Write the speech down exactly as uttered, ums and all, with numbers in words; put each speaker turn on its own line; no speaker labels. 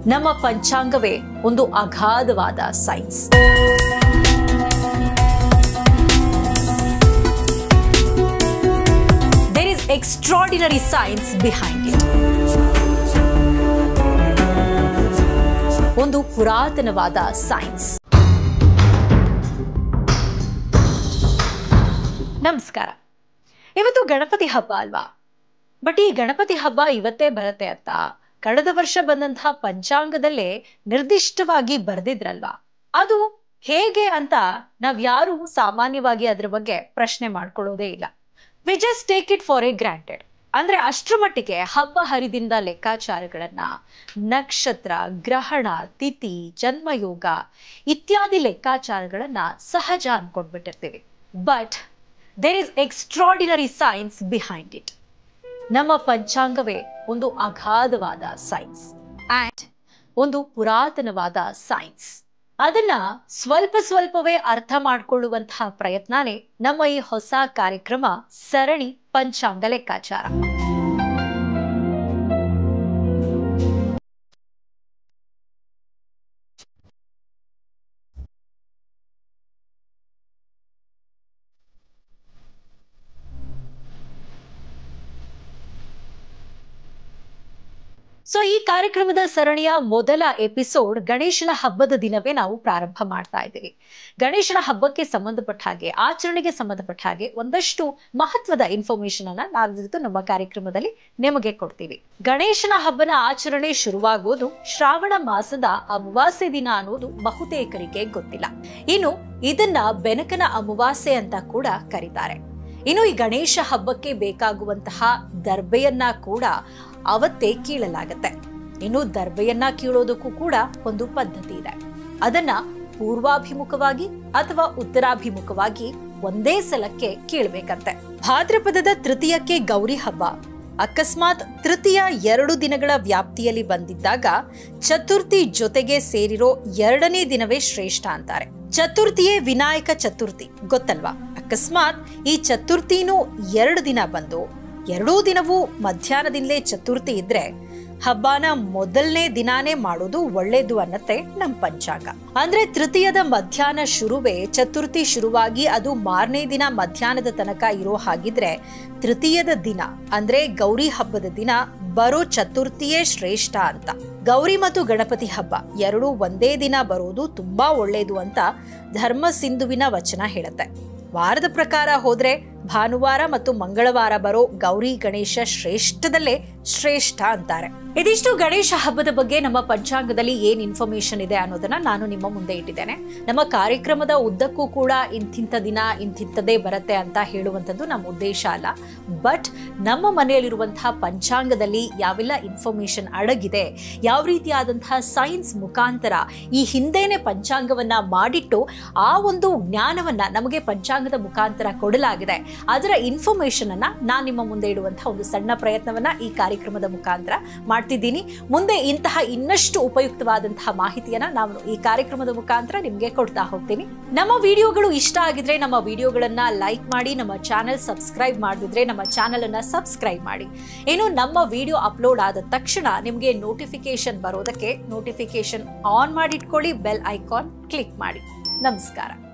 ನಮ್ಮ ಪಂಚಾಂಗವೇ ಒಂದು ಅಗಾಧವಾದ science. There is extraordinary science behind it. ಒಂದು ಪುರಾತನವಾದ ಸೈನ್ಸ್. ನಮಸ್ಕಾರ. ಇವತ್ತು ಗಣಪತಿ ಹಬ್ಬ ಅಲ್ವಾ? ಬಟ್ ಈ ಗಣಪತಿ ಹಬ್ಬ ಇವತ್ತೇ ಬರುತ್ತೆ ಅಂತ ಕಳೆದ ವರ್ಷ ಬಂದಂತಹ ಪಂಚಾಂಗದಲ್ಲೇ ನಿರ್ದಿಷ್ಟವಾಗಿ ಬರೆದಿದ್ರಲ್ವಾ? ಅದು ಹೇಗೆ ಅಂತ ನಾವ್ ಯಾರು ಸಾಮಾನ್ಯವಾಗಿ ಅದ್ರ ಬಗ್ಗೆ ಪ್ರಶ್ನೆ ಮಾಡ್ಕೊಳ್ಳೋದೇ ಇಲ್ಲ. We just take it for a granted. ಅಂದ್ರೆ ಅಷ್ಟ್ರ ಮಟ್ಟಿಗೆ ಹಬ್ಬ ಹರಿದಿಂದ ಲೆಕ್ಕಾಚಾರಗಳನ್ನ, ನಕ್ಷತ್ರ, ಗ್ರಹಣ, ತಿಥಿ, ಜನ್ಮಯೋಗ ಇತ್ಯಾದಿ ಲೆಕ್ಕಾಚಾರಗಳನ್ನ ಸಹಜ ಅನ್ಕೊಂಡ್ಬಿಟ್ಟಿರ್ತೀವಿ. But there is extraordinary science behind it. ನಮ್ಮ ಪಂಚಾಂಗವೇ ಒಂದು ಅಗಾಧವಾದ ಸೈನ್ಸ್ ಅಂಡ್ ಒಂದು ಪುರಾತನವಾದ ಸೈನ್ಸ್. ಅದನ್ನ ಸ್ವಲ್ಪ ಸ್ವಲ್ಪವೇ ಅರ್ಥ ಮಾಡ್ಕೊಳ್ಳುವಂತಹ ಪ್ರಯತ್ನನೇ ನಮ್ಮ ಈ ಹೊಸ ಕಾರ್ಯಕ್ರಮ ಸರಣಿ ಪಂಚಾಂಗ ಲೆಕ್ಕಾಚಾರ. ಸೊ ಈ ಕಾರ್ಯಕ್ರಮದ ಸರಣಿಯ ಮೊದಲ ಎಪಿಸೋಡ್ ಗಣೇಶನ ಹಬ್ಬದ ದಿನವೇ ನಾವು ಪ್ರಾರಂಭ ಮಾಡ್ತಾ ಇದ್ದೀವಿ. ಗಣೇಶನ ಹಬ್ಬಕ್ಕೆ ಸಂಬಂಧಪಟ್ಟ ಹಾಗೆ, ಆಚರಣೆಗೆ ಸಂಬಂಧಪಟ್ಟ ಹಾಗೆ ಒಂದಷ್ಟು ಮಹತ್ವದ ಇನ್ಫಾರ್ಮೇಶನ್ ಅನ್ನ ನಾವು ನಮ್ಮ ಕಾರ್ಯಕ್ರಮದಲ್ಲಿ ನಿಮಗೆ ಕೊಡ್ತೀವಿ. ಗಣೇಶನ ಹಬ್ಬನ ಆಚರಣೆ ಶುರುವಾಗುವುದು ಶ್ರಾವಣ ಮಾಸದ ಅಮಾವಾಸ್ಯೆ ದಿನ ಅನ್ನೋದು ಬಹುತೇಕರಿಗೆ ಗೊತ್ತಿಲ್ಲ. ಇನ್ನು ಇದನ್ನ ಬೆನಕನ ಅಮಾವಾಸ್ಯೆ ಅಂತ ಕೂಡ ಕರೀತಾರೆ. ಇನ್ನು ಈ ಗಣೇಶ ಹಬ್ಬಕ್ಕೆ ಬೇಕಾಗುವಂತಹ ದರ್ಬೆಯನ್ನ ಕೂಡ ಅವತ್ತೇ ಕೀಳಲಾಗತ್ತೆ. ಇನ್ನು ದರ್ಬೆಯನ್ನ ಕೀಳೋದಕ್ಕೂ ಕೂಡ ಒಂದು ಪದ್ಧತಿ ಇದೆ. ಅದನ್ನ ಪೂರ್ವಾಭಿಮುಖವಾಗಿ ಅಥವಾ ಉತ್ತರಾಭಿಮುಖವಾಗಿ ಒಂದೇ ಸಲಕ್ಕೆ ಕೀಳ್ಬೇಕಂತೆ. ಭಾದ್ರಪದದ ತೃತೀಯಕ್ಕೆ ಗೌರಿ ಹಬ್ಬ ಅಕಸ್ಮಾತ್ ತೃತೀಯ ಎರಡು ದಿನಗಳ ವ್ಯಾಪ್ತಿಯಲ್ಲಿ ಬಂದಿದ್ದಾಗ ಚತುರ್ಥಿ ಜೊತೆಗೆ ಸೇರಿರೋ ಎರಡನೇ ದಿನವೇ ಶ್ರೇಷ್ಠ ಅಂತಾರೆ. ಚತುರ್ಥಿಯೇ ವಿನಾಯಕ ಚತುರ್ಥಿ, ಗೊತ್ತಲ್ವಾ? ಅಕಸ್ಮಾತ್ ಈ ಚತುರ್ಥಿನೂ ಎರಡು ದಿನ ಬಂದು ಎರಡೂ ದಿನವೂ ಮಧ್ಯಾಹ್ನದಿಂದಲೇ ಚತುರ್ಥಿ ಇದ್ರೆ ಹಬ್ಬನ ಮೊದಲನೇ ದಿನಾನೇ ಮಾಡೋದು ಒಳ್ಳೇದು ಅನ್ನತ್ತೆ ನಮ್ ಪಂಚಾಂಗ. ಅಂದ್ರೆ ತೃತೀಯದ ಮಧ್ಯಾಹ್ನ ಶುರುವೇ ಚತುರ್ಥಿ ಶುರುವಾಗಿ ಅದು ಮಾರನೇ ದಿನ ಮಧ್ಯಾಹ್ನದ ತನಕ ಇರೋ ಹಾಗಿದ್ರೆ ತೃತೀಯದ ದಿನ ಅಂದ್ರೆ ಗೌರಿ ಹಬ್ಬದ ದಿನ ಬರೋ ಚತುರ್ಥಿಯೇ ಶ್ರೇಷ್ಠ ಅಂತ. ಗೌರಿ ಮತ್ತು ಗಣಪತಿ ಹಬ್ಬ ಎರಡೂ ಒಂದೇ ದಿನ ಬರೋದು ತುಂಬಾ ಒಳ್ಳೇದು ಅಂತ ಧರ್ಮ ಸಿಂಧುವಿನ ವಚನ ಹೇಳುತ್ತೆ. ವಾರದ ಪ್ರಕಾರ ಹೋದ್ರೆ ಭಾನುವಾರ ಮತ್ತು ಮಂಗಳವಾರ ಬರೋ ಗೌರಿ ಗಣೇಶ ಶ್ರೇಷ್ಠದಲ್ಲೇ ಶ್ರೇಷ್ಠ ಅಂತಾರೆ. ಇದಿಷ್ಟು ಗಣೇಶ ಹಬ್ಬದ ಬಗ್ಗೆ ನಮ್ಮ ಪಂಚಾಂಗದಲ್ಲಿ ಏನ್ ಇನ್ಫಾರ್ಮೇಶನ್ ಇದೆ ಅನ್ನೋದನ್ನ ನಾನು ನಿಮ್ಮ ಮುಂದೆ ಇಟ್ಟಿದ್ದೇನೆ. ನಮ್ಮ ಕಾರ್ಯಕ್ರಮದ ಉದ್ದಕ್ಕೂ ಕೂಡ ಇಂತಿಂಥ ದಿನ ಇಂತಿಂಥದ್ದೇ ಬರುತ್ತೆ ಅಂತ ಹೇಳುವಂಥದ್ದು ನಮ್ಮ ಉದ್ದೇಶ ಅಲ್ಲ. ಬಟ್ ನಮ್ಮ ಮನೆಯಲ್ಲಿರುವಂತಹ ಪಂಚಾಂಗದಲ್ಲಿ ಯಾವೆಲ್ಲ ಇನ್ಫಾರ್ಮೇಶನ್ ಅಡಗಿದೆ, ಯಾವ ರೀತಿಯಾದಂತಹ ಸೈನ್ಸ್ ಮುಖಾಂತರ ಈ ಹಿಂದೆನೆ ಪಂಚಾಂಗವನ್ನ ಮಾಡಿಟ್ಟು ಆ ಒಂದು ಜ್ಞಾನವನ್ನ ನಮಗೆ ಪಂಚಾಂಗದ ಮುಖಾಂತರ ಕೊಡಲಾಗಿದೆ, ಅದರ ಇನ್ಫಾರ್ಮೇಶನ್ ಅನ್ನ ನಾನು ನಿಮ್ಮ ಮುಂದೆ ಇಡುವಂತಹ ಒಂದು ಸಣ್ಣ ಪ್ರಯತ್ನವನ್ನ ಈ ಕಾರ್ಯಕ್ರಮದ ಮುಖಾಂತರ ಮಾಡ್ತಿದ್ದೀನಿ. ಮುಂದೆ ಇಂತಹ ಇನ್ನಷ್ಟು ಉಪಯುಕ್ತವಾದಂತಹ ಮಾಹಿತಿಯನ್ನ ನಾನು ಈ ಕಾರ್ಯಕ್ರಮದ ಮುಖಾಂತರ ನಿಮ್ಗೆ ಕೊಡ್ತಾ ಹೋಗ್ತೀನಿ. ನಮ್ಮ ವಿಡಿಯೋಗಳು ಇಷ್ಟ ಆಗಿದ್ರೆ ನಮ್ಮ ವಿಡಿಯೋಗಳನ್ನ ಲೈಕ್ ಮಾಡಿ, ನಮ್ಮ ಚಾನೆಲ್ ಸಬ್ಸ್ಕ್ರೈಬ್ ಮಾಡದಿದ್ರೆ ನಮ್ಮ ಚಾನೆಲ್ ಅನ್ನ ಸಬ್ಸ್ಕ್ರೈಬ್ ಮಾಡಿ. ಏನು ನಮ್ಮ ವಿಡಿಯೋ ಅಪ್ಲೋಡ್ ಆದ ತಕ್ಷಣ ನಿಮ್ಗೆ ನೋಟಿಫಿಕೇಶನ್ ಬರೋದಕ್ಕೆ ನೋಟಿಫಿಕೇಶನ್ ಆನ್ ಮಾಡಿಟ್ಕೊಳ್ಳಿ, ಬೆಲ್ ಐಕಾನ್ ಕ್ಲಿಕ್ ಮಾಡಿ. ನಮಸ್ಕಾರ.